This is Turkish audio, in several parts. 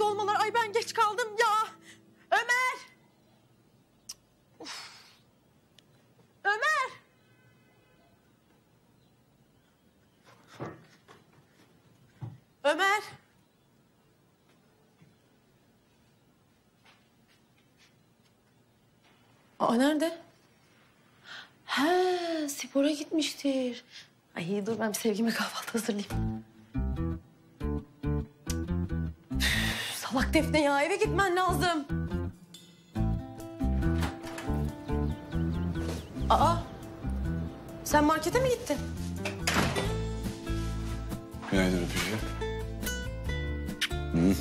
dolmalar. Ay ben geç kaldım ya. Ömer! Uf. Ömer! Ömer! Aa nerede? He, spora gitmiştir. Ay dur ben bir Sevgime kahvaltı hazırlayayım. Üf, salak Defne ya, eve gitmen lazım. Aa, sen markete mi gittin? Günaydın öpücüğüm. Hı.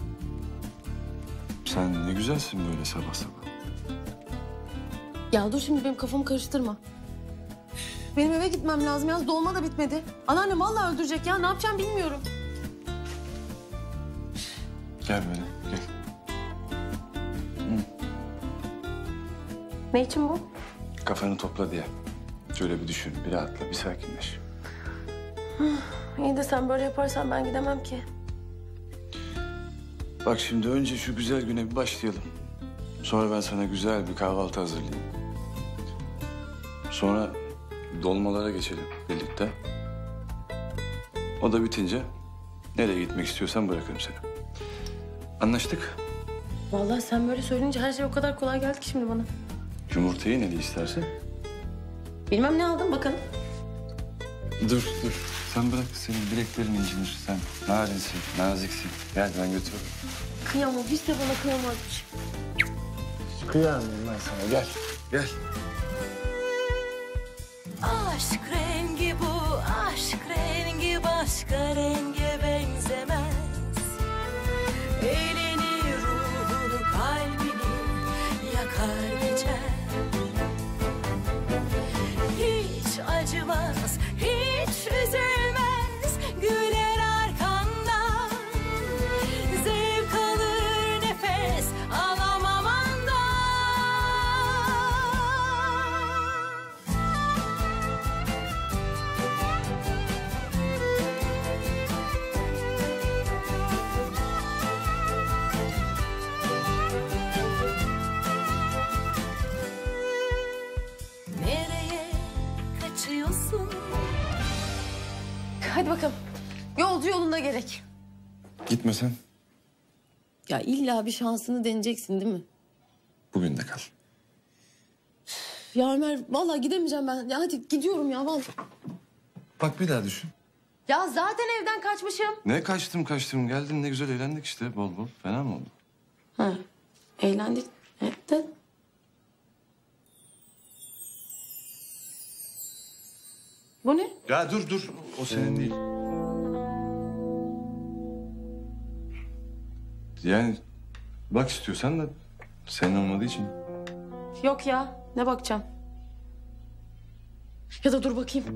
Sen ne güzelsin böyle sabah sabah. Ya dur şimdi benim kafamı karıştırma. Benim eve gitmem lazım. Yalnız dolma da bitmedi. Anneannem vallahi öldürecek ya. Ne yapacağım bilmiyorum. Gel böyle, gel. Hı. Ne için bu? Kafanı topla diye. Şöyle bir düşün, bir rahatla, bir sakinleş. İyi de sen böyle yaparsan ben gidemem ki. Bak şimdi önce şu güzel güne bir başlayalım. Sonra ben sana güzel bir kahvaltı hazırlayayım. Sonra dolmalara geçelim birlikte. O da bitince nereye gitmek istiyorsan bırakırım seni. Anlaştık. Vallahi sen böyle söyleyince her şey o kadar kolay geldi ki şimdi bana. Yumurtayı ne istersen. Bilmem ne aldın bakalım. Dur. Sen bırak, senin bileklerin incinir. Sen narinsin, naziksin. Gel ben götürürüm. Kıyamam, hiç de bana kıyamazmış. Kıyamıyorum ben sana, gel. Gel. Aşk rengi bu, aşk rengi başka renge benzemez. Elini, ruhunu, kalbini yakar geçer. Hiç acımaz, hiç üzülmez, güler arkandan. Zevk alır nefes alamam andan. Nereye kaçıyorsun? Hadi bakalım. Yolcu yolunda gerek. Gitme sen. Ya illa bir şansını deneyeceksin değil mi? Bugün de kal. Ya Ömer vallahi gidemeyeceğim ben. Ya hadi gidiyorum ya vallahi. Bak bir daha düşün. Ya zaten evden kaçmışım. Ne kaçtım. Geldin ne güzel eğlendik işte bol bol. Fena mı oldu? Ha, eğlendik. Evet de. Bu ne? Ya dur. O senin değil. Yani bak istiyorsan da senin olmadığı için. Yok ya. Ne bakacağım? Ya da dur bakayım.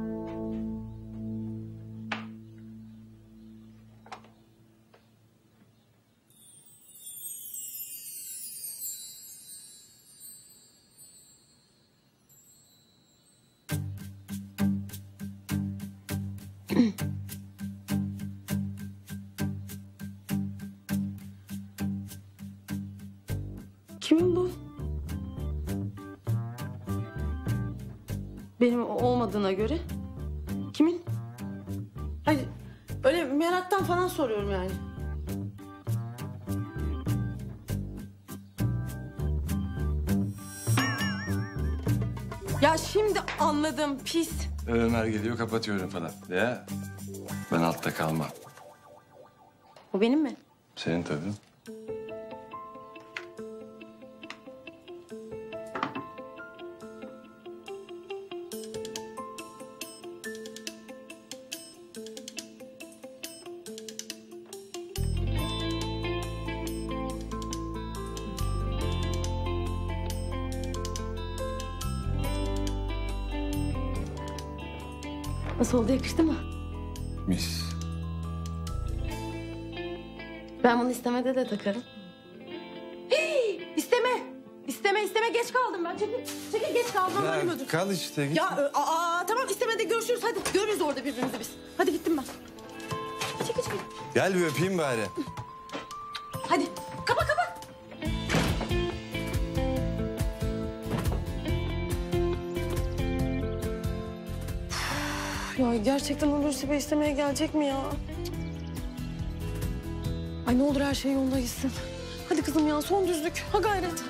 Kimin bu? Benim olmadığına göre. Kimin? Hayır, öyle meraktan falan soruyorum yani. Ya şimdi anladım, pis. Ömer geliyor kapatıyorum falan. Ya ben altta kalmam. O benim mi? Senin tabii. Nasıl oldu, yakıştı mı? Mis. Ben bunu istemede de takarım. İsteme! İsteme, geç kaldım ben. Çekil geç kaldım. Malum ödür. Kal işte git. Ya tamam istemede görüşürüz hadi. Görürüz orada birbirimizi biz. Hadi gittim ben. Çekil. Gel bir öpeyim bari. Ya gerçekten Hulusi Bey istemeye gelecek mi ya? Ay ne olur her şey yolunda gitsin. Hadi kızım ya son düzlük. Ha gayret.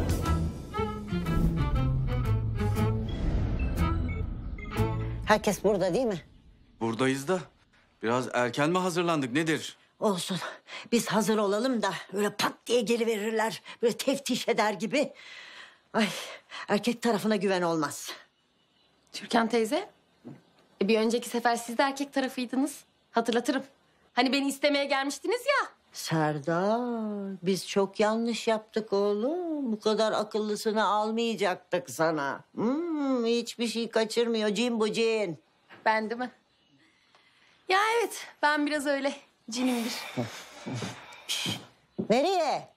Herkes burada değil mi? Buradayız da biraz erken mi hazırlandık nedir? Olsun. Biz hazır olalım da öyle pat diye geliverirler. Böyle teftiş eder gibi. Ay, erkek tarafına güven olmaz. Türkan teyze. Bir önceki sefer siz de erkek tarafıydınız. Hatırlatırım. Hani beni istemeye gelmiştiniz ya. Serdar, biz çok yanlış yaptık oğlum. Bu kadar akıllısını almayacaktık sana. Hiçbir şey kaçırmıyor cin bu cin. Ben değil mi? Ya evet ben biraz öyle cinimdir. Nereye?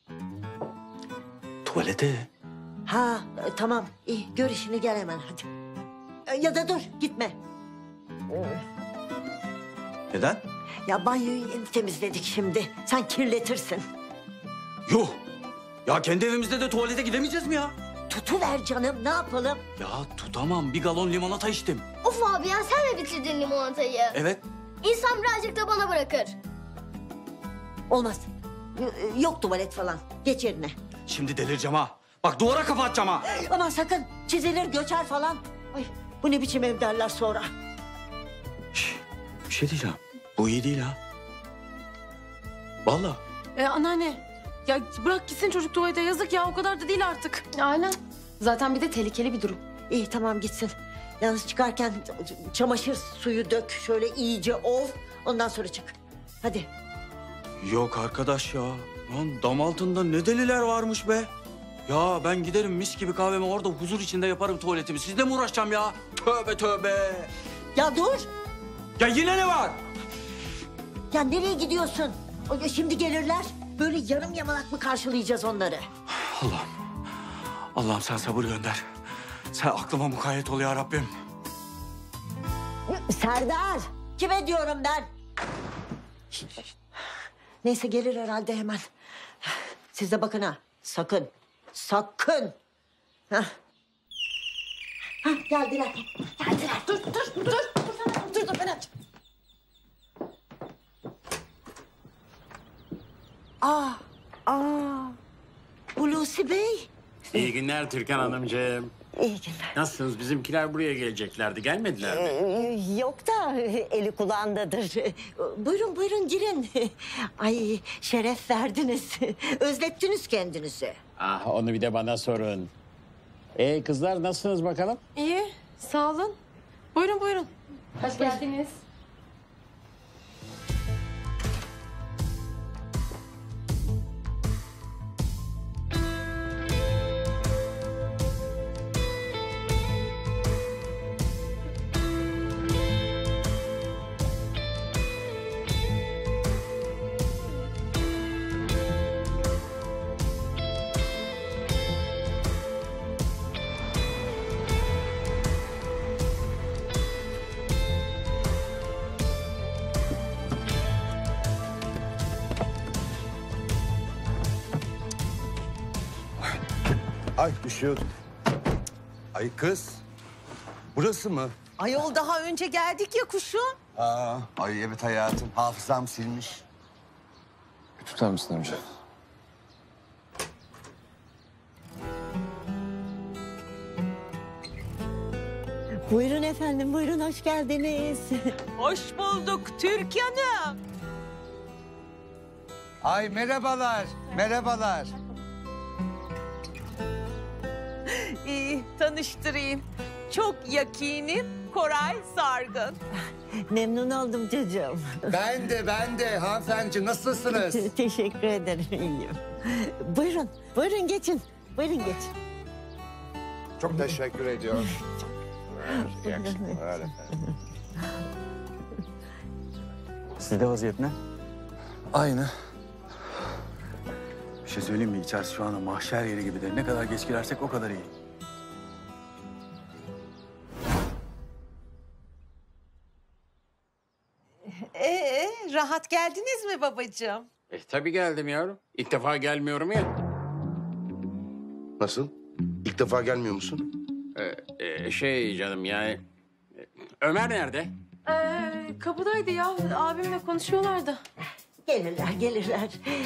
Tuvalete. Ha, tamam. İyi, gör işini gel hemen hadi. Ya da dur, gitme. Neden? Ya banyoyu yeni temizledik şimdi. Sen kirletirsin. Yuh! Ya kendi evimizde de tuvalete gidemeyeceğiz mi ya? Tutuver canım, ne yapalım? Ya tutamam. Bir galon limonata içtim. Of abi ya sen mi bitirdin limonatayı? Evet. İnsan birazcık da bana bırakır. Olmaz. Yok tuvalet falan. Geç yerine. Şimdi delireceğim ha. Bak duvara kapatacağım ha. Aman sakın çizilir, göçer falan. Ay, bu ne biçim ev derler sonra. Bir şey diyeceğim. Bu iyi değil ha. Vallahi. Anneanne. Ya bırak gitsin çocuk tuvalete yazık ya o kadar da değil artık. Aynen. Zaten bir de tehlikeli bir durum. İyi tamam gitsin. Yalnız çıkarken çamaşır suyu dök. Şöyle iyice ov. Ondan sonra çık. Hadi. Yok arkadaş ya. Lan dam altında ne deliler varmış be. Ya ben giderim mis gibi kahvemi orada huzur içinde yaparım tuvaletimi. Sizle mi uğraşacağım ya? Tövbe tövbe. Ya dur. Ya yine ne var? Ya nereye gidiyorsun? Şimdi gelirler. Böyle yarım yamalak mı karşılayacağız onları? Allah'ım sen sabır gönder. Sen aklıma mukayyet ol ya Rabbim. Serdar. Kime diyorum ben? Neyse gelir herhalde hemen. Siz de bakın ha. Sakın. Sakın. Hah. Hah, geldiler. Geldiler. Dur ben aç. Hulusi Bey. İyi günler Türkan Hanımcığım. İyi günler. Nasılsınız? Bizimkiler buraya geleceklerdi. Gelmediler mi? Yok da eli kulağındadır. Buyurun girin. Ay şeref verdiniz. Özlettiniz kendinizi. Ah, onu bir de bana sorun. Kızlar nasılsınız bakalım? İyi sağ olun. Buyurun. Hoş geldiniz. Ay düşüyordum. Ay kız. Burası mı? Ayol daha önce geldik ya kuşum. Ay evet hayatım. Hafızam silmiş. Tutar mısın amca? Buyurun efendim, buyurun hoş geldiniz. Hoş bulduk Türkan'ım. Ay merhabalar. Merhabalar. Tanıştırayım. Çok yakinim Koray Sargın. Memnun oldum çocuğum. Ben de hanımefendi nasılsınız? Teşekkür ederim, iyiyim. Buyurun geçin. Buyurun geçin. Çok teşekkür ediyorum. İyi akşamlar efendim. Sizde vaziyet ne? Aynı. Bir şey söyleyeyim mi? İçerisi şu anda mahşer yeri gibi de. Ne kadar geç girersek o kadar iyi. Rahat geldiniz mi babacığım? Tabii geldim yavrum. İlk defa gelmiyorum ya. Nasıl? İlk defa gelmiyor musun? Şey canım yani... Ömer nerede? Kapıdaydı ya. Abimle konuşuyorlardı. Gelirler.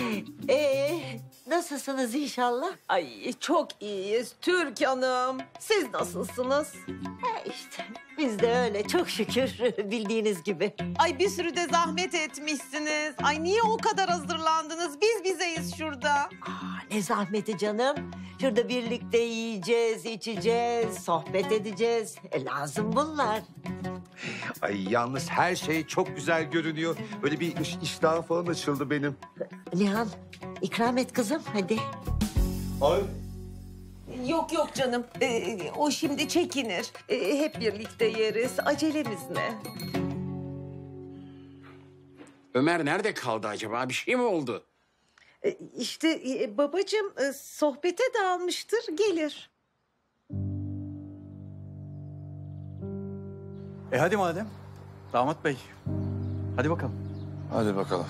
Nasılsınız inşallah? Ay çok iyiyiz Türkan'ım. Siz nasılsınız? İşte biz de öyle çok şükür bildiğiniz gibi. Ay bir sürü de zahmet etmişsiniz. Ay niye o kadar hazırlandınız? Biz bizeyiz şurada. Ne zahmeti canım. Şurada birlikte yiyeceğiz, içeceğiz, sohbet edeceğiz. Lazım bunlar. Ay yalnız her şey çok güzel görünüyor. Böyle bir iştahım falan açıldı benim. Nihan, ikram et kızım hadi. Ay. Yok canım. O şimdi çekinir. Hep birlikte yeriz. Acelemiz ne? Ömer nerede kaldı acaba? Bir şey mi oldu? İşte babacığım sohbete dalmıştır. Gelir. Hadi madem. Damat bey. Hadi bakalım. Hadi bakalım.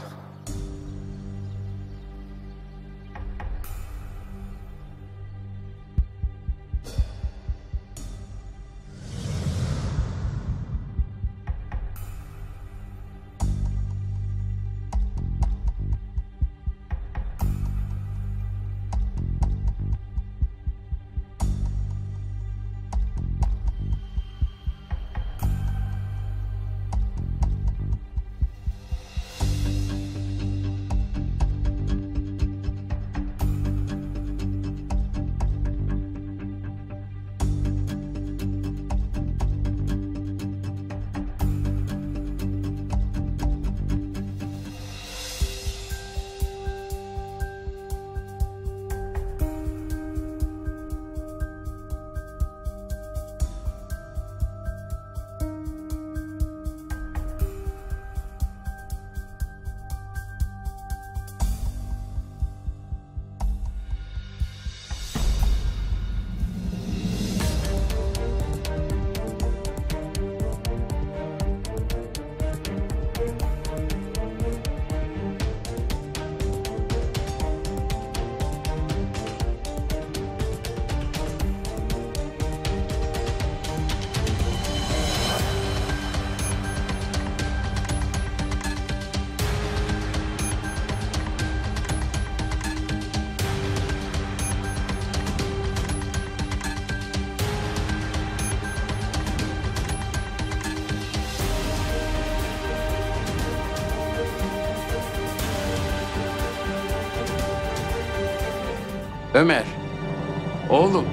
Ömer. Oğlum.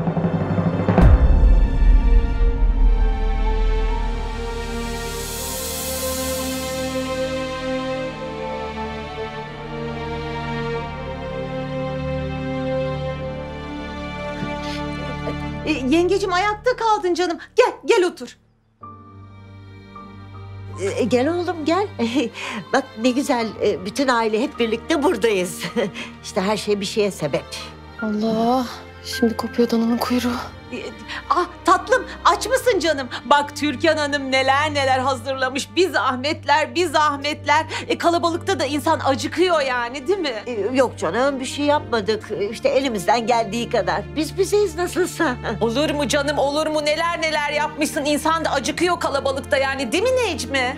Yengecim ayakta kaldın canım. Gel otur. Gel oğlum gel. Bak ne güzel bütün aile hep birlikte buradayız. İşte her şey bir şeye sebep. Allah. Şimdi kopuyor dananın kuyruğu. Tatlım aç mısın canım? Bak Türkan Hanım neler hazırlamış. Bir zahmetler. Kalabalıkta da insan acıkıyor yani değil mi? Yok canım bir şey yapmadık. İşte elimizden geldiği kadar. Biz bizeyiz nasılsa. Olur mu canım olur mu? Neler yapmışsın. İnsan da acıkıyor kalabalıkta yani değil mi Necmi?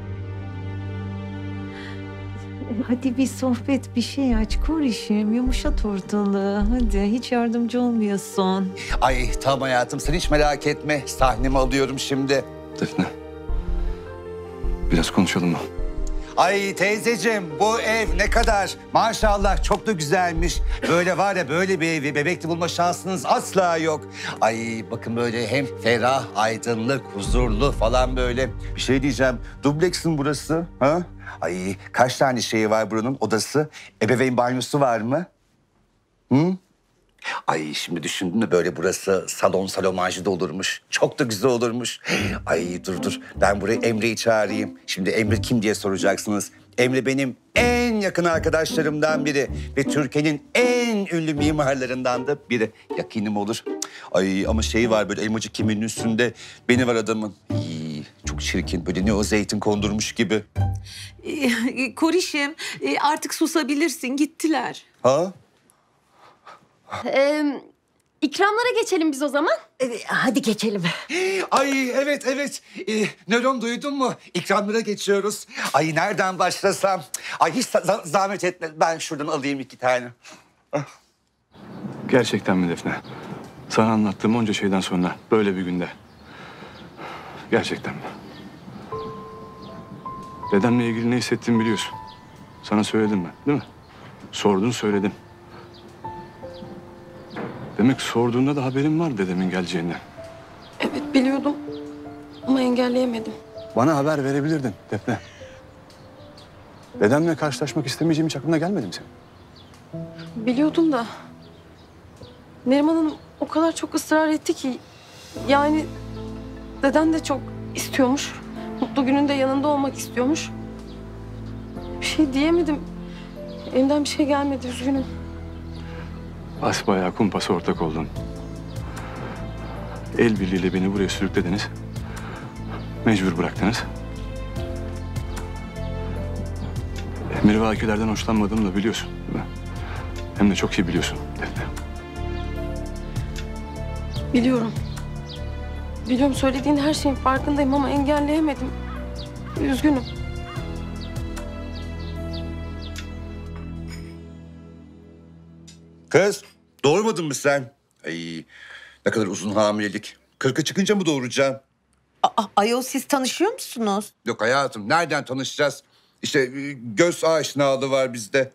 Hadi bir sohbet bir şey aç Korişim. Yumuşat ortalığı. Hadi hiç yardımcı olmuyorsun. Ay tamam hayatım sen hiç merak etme. Sahnemi alıyorum şimdi. Defne. Biraz konuşalım mı? Ay teyzeciğim bu ev ne kadar maşallah çok da güzelmiş. Böyle var ya böyle bir evi bebekli bulma şansınız asla yok. Ay bakın böyle hem ferah, aydınlık, huzurlu falan böyle. Bir şey diyeceğim dubleksin burası ha? Ay kaç tane şeyi var buranın odası? Ebeveyn banyosu var mı? Hı? Ay şimdi düşündüm de böyle burası salon macide olurmuş. Çok da güzel olurmuş. Ay dur ben buraya Emre'yi çağırayım. Şimdi Emre kim diye soracaksınız. Emre benim en yakın arkadaşlarımdan biri ve Türkiye'nin en ünlü mimarlarından da biri. Yakinim olur. Ay ama şey var böyle elmacık kemiğinin üstünde beni var adamın. İyi, çok çirkin böyle ne o zeytin kondurmuş gibi. Korişim artık susabilirsin gittiler. Ha? İkramlara geçelim biz o zaman. Hadi geçelim. Ay evet evet. Nöron duydun mu? İkramlara geçiyoruz. Ay nereden başlasam? Ay hiç zahmet etme. Ben şuradan alayım 2 tane. Gerçekten mi Defne? Sana anlattığım onca şeyden sonra böyle bir günde. Gerçekten mi? Dedemle ilgili ne hissettiğimi biliyorsun. Sana söyledim ben, değil mi? Sordun söyledim. Demek sorduğunda da haberin var dedemin geleceğinden. Evet biliyordum ama engelleyemedim. Bana haber verebilirdin Defne. Dedemle karşılaşmak istemeyeceğim hiç aklına gelmedi mi senin? Biliyordum da Neriman Hanım o kadar çok ısrar etti ki yani deden de çok istiyormuş. Mutlu gününde yanında olmak istiyormuş. Bir şey diyemedim. Elimden bir şey gelmedi üzgünüm. Basbayağı kumpasa ortak oldun. El birliğiyle beni buraya sürüklediniz. Mecbur bıraktınız. Emir-vakilerden hoşlanmadığımı da biliyorsun değil mi? Hem de çok iyi biliyorsun Defne. Biliyorum. Biliyorum söylediğin her şeyin farkındayım ama engelleyemedim. Üzgünüm. Kız doğurmadın mı sen? Ay ne kadar uzun hamilelik. 40'a çıkınca mı doğuracaksın? Ayol siz tanışıyor musunuz? Yok hayatım nereden tanışacağız? İşte göz aşinalığı var bizde.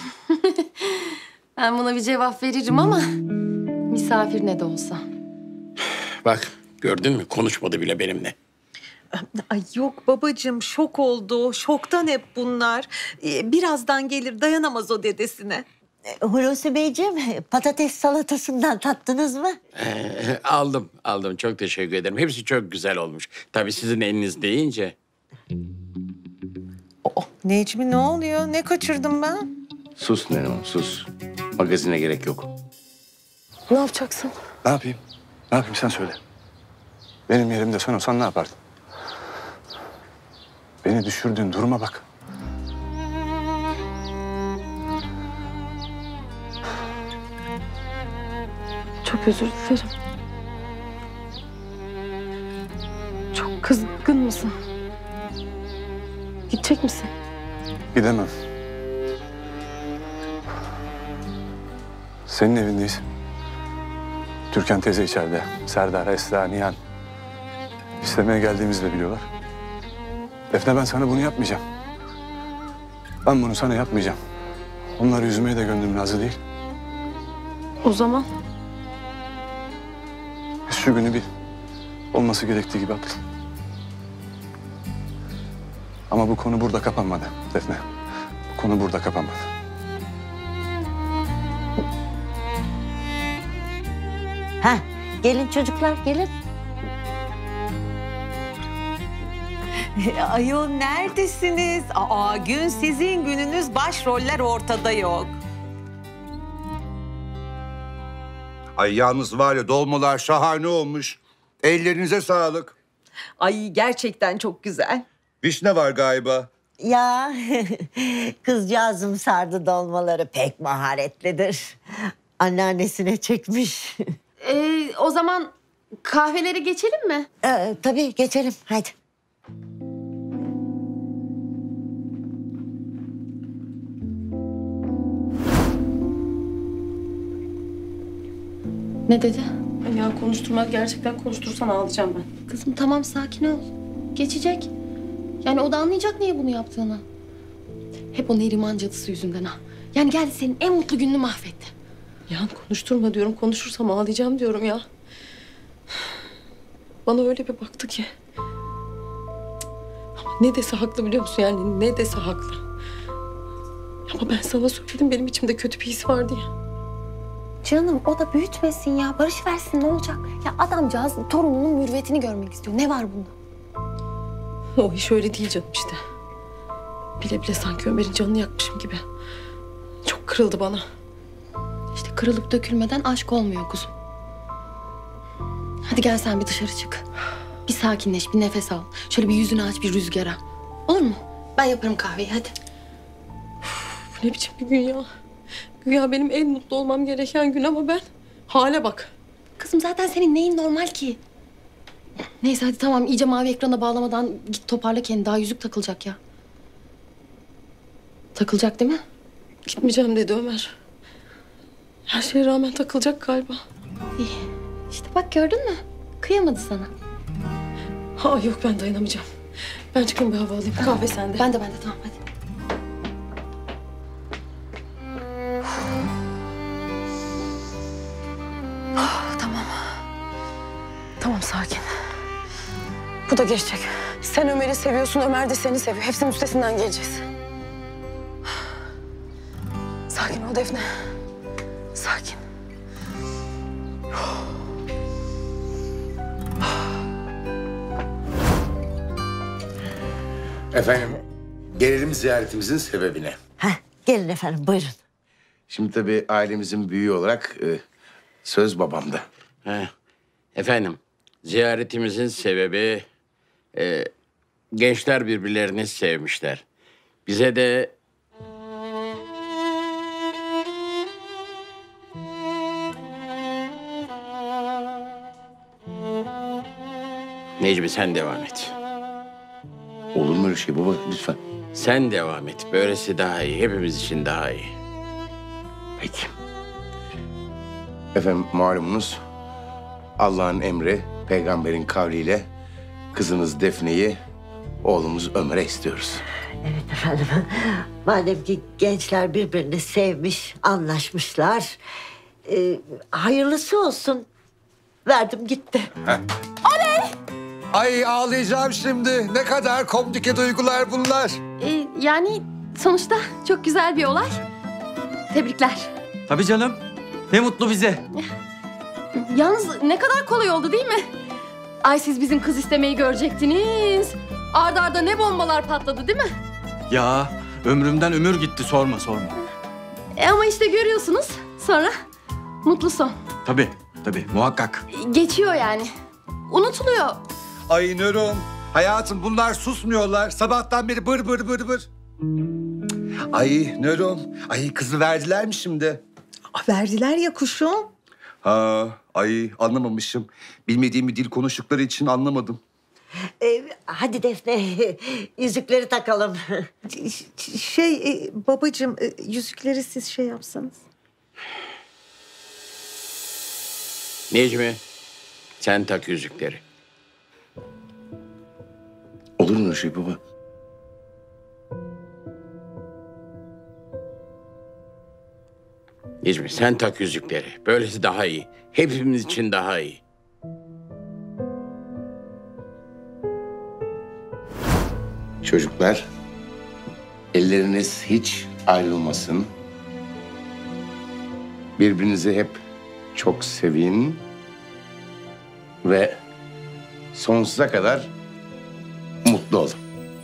Ben buna bir cevap veririm ama misafir ne de olsa. Bak gördün mü konuşmadı bile benimle. Ay yok babacığım şok oldu. Şoktan hep bunlar. Birazdan gelir dayanamaz o dedesine. Hulusi Beyciğim patates salatasından tattınız mı? Aldım. Çok teşekkür ederim. Hepsi çok güzel olmuş. Tabii sizin eliniz deyince. Necmi ne oluyor? Ne kaçırdım ben? Sus Neriman, sus. Magazine gerek yok. Ne yapacaksın? Ne yapayım? Ne yapayım sen söyle. Benim yerimde sen olsan ne yapardın? Beni düşürdüğün duruma bak. Çok özür dilerim. Çok kızgın mısın? Gidecek misin? Gidemem. Senin evindeyiz. Türkan teyze içeride. Serdar, Esra, Nihan. İstemeye geldiğimizi de biliyorlar. Defne ben sana bunu yapmayacağım. Ben bunu sana yapmayacağım. Onları üzmeye de gönlüm razı değil. O zaman Şu günü bil. Olması gerektiği gibi atıl. Ama bu konu burada kapanmadı Defne. Bu konu burada kapanmadı. Ha, gelin çocuklar gelin. Ayol neredesiniz? Gün sizin gününüz, başroller ortada yok. Ay yalnız var ya dolmalar şahane olmuş. Ellerinize sağlık. Ay gerçekten çok güzel. Vişne var galiba. Ya kızcağızım sardı dolmaları pek maharetlidir. Anneannesine çekmiş. o zaman kahvelere geçelim mi? Tabii geçelim hadi. Ne dedi? Ya konuşturma, gerçekten konuşturursan ağlayacağım ben. Kızım tamam sakin ol. Geçecek. Yani o da anlayacak niye bunu yaptığını. Hep o Neriman cadısı yüzünden ha. Yani geldi senin en mutlu gününü mahvetti. Ya konuşturma diyorum, konuşursam ağlayacağım diyorum ya. Bana öyle bir baktı ki. Ama ne dese haklı biliyor musun yani ne dese haklı. Ama ben sana söyledim benim içimde kötü bir his vardı ya. Canım o da büyütmesin ya. Barış versin ne olacak? Ya adamcağız torununun mürüvvetini görmek istiyor. Ne var bunda? O iş öyle değil canım işte. Bile bile sanki Ömer'in canını yakmışım gibi. Çok kırıldı bana. İşte kırılıp dökülmeden aşk olmuyor kuzum. Hadi gel sen bir dışarı çık. Bir sakinleş, bir nefes al. Şöyle bir yüzünü aç bir rüzgara. Olur mu? Ben yaparım kahveyi hadi. Bu ne biçim bir gün ya? Güya benim en mutlu olmam gereken gün ama ben hale bak. kızım zaten senin neyin normal ki? Neyse hadi tamam iyice mavi ekrana bağlamadan git toparla kendini. Daha yüzük takılacak ya. Takılacak değil mi? Gitmeyeceğim dedi Ömer. Her şeye rağmen takılacak galiba. İyi. İşte bak gördün mü? Kıyamadı sana. Ha yok ben dayanamayacağım. Ben çıkayım bir hava alayım. Kahve sende. Ben de tamam hadi. Tamam. Tamam sakin. Bu da geçecek. Sen Ömer'i seviyorsun, Ömer de seni seviyor. Hepsinin üstesinden geleceğiz. Sakin ol Defne. Sakin. Efendim, gelelim ziyaretimizin sebebine. Gelin efendim buyurun. Şimdi tabii ailemizin büyüğü olarak söz babamda. Efendim, ziyaretimizin sebebi gençler birbirlerini sevmişler. Bize de Necmi sen devam et. Olur mu öyle şey baba lütfen? Sen devam et. Böylesi daha iyi. Hepimiz için daha iyi. Peki. Efendim malumunuz Allah'ın emri, peygamberin kavliyle kızınız Defne'yi oğlumuz Ömer'e istiyoruz. Evet efendim. Madem ki gençler birbirini sevmiş, anlaşmışlar. Hayırlısı olsun. Verdim gitti. Ay ağlayacağım şimdi. Ne kadar komplike duygular bunlar. Yani sonuçta çok güzel bir olay. Tebrikler. Tabii canım. Ne mutlu bize. Yalnız ne kadar kolay oldu değil mi? Ay siz bizim kız istemeyi görecektiniz. Arda arda ne bombalar patladı değil mi? Ya ömrümden ömür gitti sorma. Ama işte görüyorsunuz sonra mutlu son. Tabii muhakkak. Geçiyor yani. Unutuluyor. Ay Nurun. Hayatım bunlar susmuyorlar. Sabahtan beri bır bır bır bır. Ay Nurun. Ay kızı verdiler mi şimdi? Verdiler ya kuşum. Ay anlamamışım. Bilmediğim bir dil konuştukları için anlamadım. Hadi Defne yüzükleri takalım. Babacığım yüzükleri siz şey yapsanız. Necmi, sen tak yüzükleri. Olur mu öyle şey baba? Necmi, sen tak yüzükleri. Böylesi daha iyi. Hepimiz için daha iyi. Çocuklar, elleriniz hiç ayrılmasın. Birbirinizi hep çok sevin ve sonsuza kadar mutlu olun.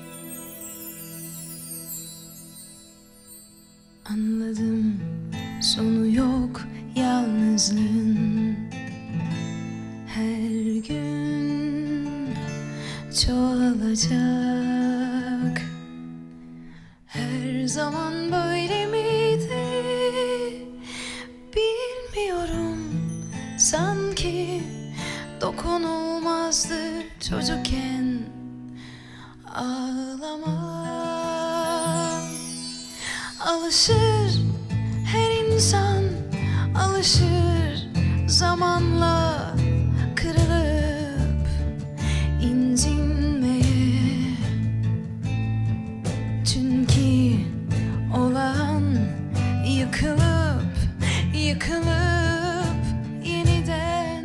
Anladım, sonu yok yalnızlığın. Her gün çoğalacak. Her zaman böyle miydi? Bilmiyorum. Sanki dokunulmazdı çocukken ağlama. Alışır her insan, alışır zamanla kırılıp incinmeye. Çünkü olan yıkılıp yeniden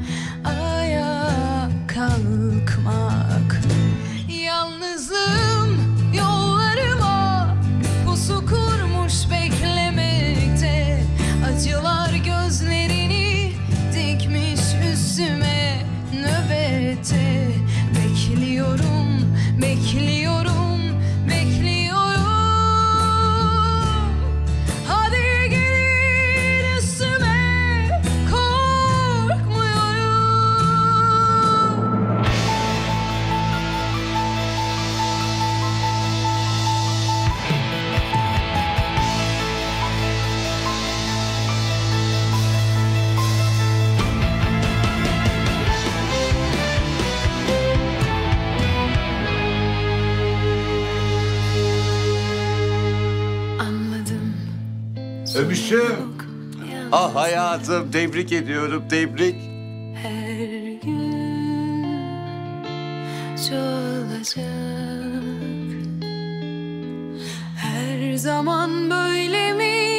ayağa kalkmak. Yalnızlığım yollarıma pusu kurmuş beklemekte. Acılar gözlerini dikmiş üstüme nöbette. Bekliyorum, bekliyorum, bekliyorum. Hadi gelin üstüme, korkmuyorum. Korişim. Ah hayatım, tebrik ediyorum, tebrik. Her gün çoğalacak. Her zaman böyle mi